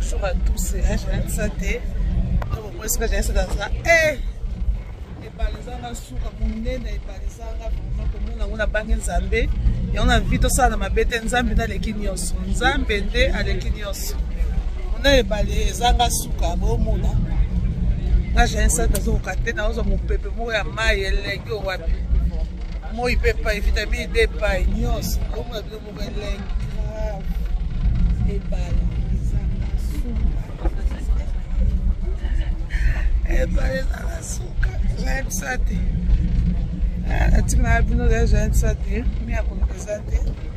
bonjour à tous, j'ai santé. Donc, est-ce que j'ai ça dans ça? Eh! Et par les gens, souka munene, et par les gens, on a bangé Nzambé. Et on a vu tout ça dans ma bête, Nzambé dans les Kinyos. Nzambé dans les Kinyos. On a les gens, souka, bon, mouna. Là, j'ai un santé, j'ai un santé, mon pépé, moi, maille, les gars, wapi. Moi, il ne peut pas, évidemment, il ne peut pas, Nyos. Comment on a vu mon élève? Et bah, j'aime ça.